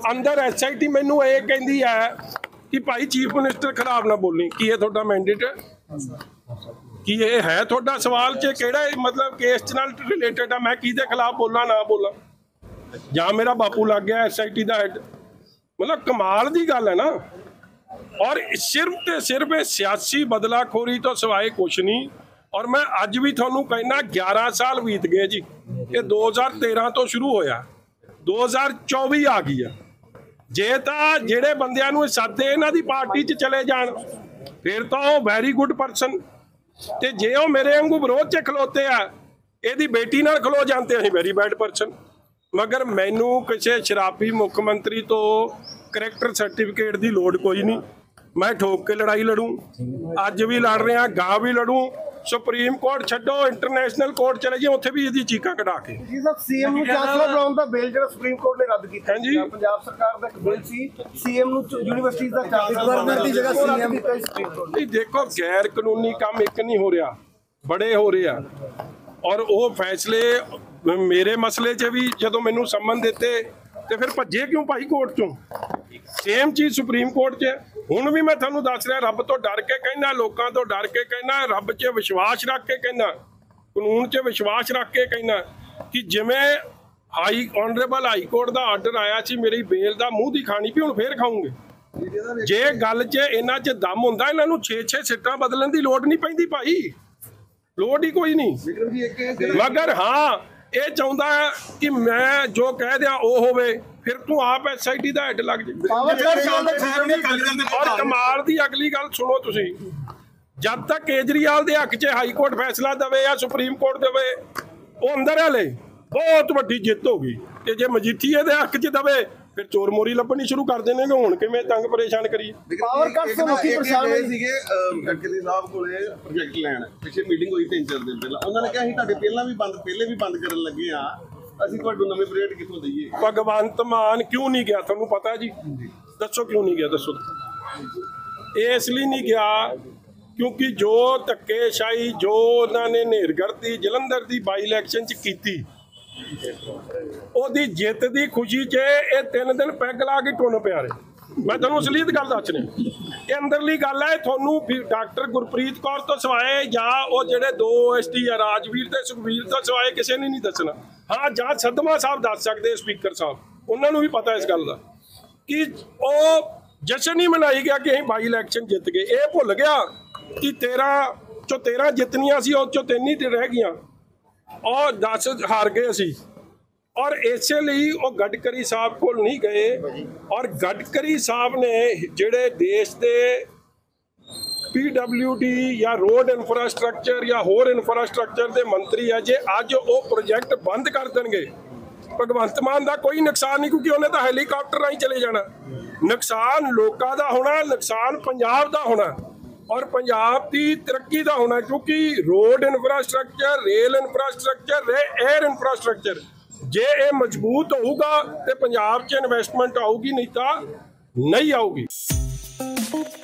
अंदर SIT मैनू ये कहती है कि भाई चीफ मिनिस्टर खिलाफ ना बोली कि ये थोड़ा मैंडेट है कि ये है थोड़ा सवाल च केड़ा मतलब केस च नाल रिलेटेड है मैं किहदे खिलाफ बोला ना बोला या मेरा बापू लग गया SIT दा हेड मतलब कमाल दी गल है ना। और सिर्फ ते सिर्फ सियासी बदलाखोरी तो सिवाए कुछ नहीं। और मैं अज भी थोनू कहना 11 साल बीत गए जी, ये 2013 तो शुरू होया 2024 आ गई है। जे तां जेड़े बंदियां नूं सदे इन्हां दी पार्टी च चले जाण फिर तो वैरी गुड परसन, ते जे वो मेरे वांगू विरोध च खलोते आ इहदी बेटी नाल खलो जाते हैं वैरी बैड परसन। मगर मैनू किसी शराबी मुख्यमंत्री तो करैक्टर सर्टिफिकेट की लोड़ कोई नहीं, मैं ठोक के लड़ाई लड़ूं, अज भी लड़ रहा गां भी लड़ूं, सुप्रीम कोर्ट छड्डो इंटरनेशनल कोर्ट चले जाइए उत्थे भी इहदी चीकां कढा के। जी साहब सीएम ਨੂੰ ਚਾਂਸਲਰ ਬਣਾਉਣ ਦਾ ਬਿੱਲ ਜਿਹੜਾ ਸੁਪਰੀਮ ਕੋਰਟ ਨੇ ਰੱਦ ਕੀਤਾ ਜੀ ਪੰਜਾਬ ਸਰਕਾਰ ਦਾ ਇੱਕ ਬਿੱਲ ਸੀ ਸੀਐਮ ਨੂੰ ਯੂਨੀਵਰਸਿਟੀ ਦਾ ਚਾਂਸਲਰ ਗਵਰਨਰ ਦੀ ਜਗ੍ਹਾ ਸੀਐਮ नहीं देखो गैर कानूनी काम एक नहीं हो रहा बड़े हो रहे हैं। और वो फैसले मेरे मसले च भी जो मैनू सम्मन दिते तो फिर भजे क्यों भाई कोर्ट चों, सेम चीज़ सुप्रीम कोर्ट च हुण भी मैं तुहानूं दस रहा रब तो डर के कहना लोगों तो डर के कहना रब च विश्वास रख के कहना कानून च विश्वास रख के कहना कि जिवें हाई ऑनरेबल हाई कोर्ट का आर्डर आया सी मेरी बेल का मूँह दी खानी भी हुण फिर खाऊंगे। जे गल च इन्हां च दम हुंदा इन्हां नूं 6-6 सीटां बदलण दी लोड़ नहीं पैंदी भाई, लोड़ ही कोई नहीं। मगर हाँ ये चाहता है कि मैं जो कह दिया वो होवे फिर तू आप SIT दा हेड लग जाए। और कमाल दी अगली गल सुनो तुसी, जब तक केजरीवाल दे हक च हाई कोर्ट फैसला देवे या सुप्रीम कोर्ट देवे वो अंदर हले बहुत वड्डी जित होगी, ते जे मजीठीए दे हक च देवे फिर चोर मोरी लभनी शुरू कर देने हुण किवें तंग परेशान करिए। पावर कट ਤੋਂ ਮੁੱਖੀ ਪਰੇਸ਼ਾਨ ਸੀਗੇ ਗਡਕਰੀ ਸਾਹਿਬ ਕੋਲੇ ਪ੍ਰੋਜੈਕਟ ਲੈਣ ਪਿੱਛੇ ਮੀਟਿੰਗ ਹੋਈ 3-4 ਦਿਨ ਪਹਿਲਾਂ ਉਹਨਾਂ ਨੇ ਕਿਹਾ ਅਸੀਂ ਤੁਹਾਡੇ ਪਹਿਲੇ ਵੀ ਬੰਦ ਕਰਨ ਲੱਗੇ ਆ, ਅਸੀਂ ਤੁਹਾਨੂੰ ਨਵੇਂ ਪ੍ਰੋਜੈਕਟ ਕਿੱਥੋਂ ਦਈਏ। भगवंत मान क्यों नहीं गया तुहानूं पता है जी, दसो क्यों नहीं गया दसो। इसलिए नहीं गया क्योंकि जो धक्केशाही जो उन्होंने नेरगढ़ दी जलंधर दी बाई इलैक्शन च कीती ओदी जित दी खुशी च ये 3 दिन पैग ला के टुन पिया रहे। मैं तुहानूं असलीत गल दस रहा, ये अंदरली गल है तुहानूं डॉक्टर गुरप्रीत कौर तो सिवाए या वो जिहड़े 2 OST या राजवीर ते सुखवीर तो सिवाए किसी ने नहीं दसना। हाँ जां सदमा साहब दस सकते स्पीकर साहब उन्होंने भी पता इस गल का कि वो जश्न ही मनाई गया कि असीं बाई इलैक्शन जित गए। ये भुल गया कि 13 जितनियां सी उस चों 3 ही रह गईयां और 10 हार गए असी। और इसे लिए वो गडकरी साहब को नहीं गए और गडकरी साहब ने जिहड़े देश के PWD या रोड इंफ्रास्ट्रक्चर या होर इंफ्रास्ट्रक्चर के मंत्री है जे अज वो प्रोजेक्ट बंद कर देंगे भगवंत मान का कोई नुकसान नहीं क्योंकि उन्हें तो हैलीकॉप्टर राही चले जाना। नुकसान लोगों का होना, नुकसान पंजाब का होना और पंजाब की तरक्की का होना क्योंकि road infrastructure rail infrastructure air infrastructure जे ये मजबूत होगा तो पंजाब च इन्वेस्टमेंट आऊगी नहीं तो नहीं आऊगी।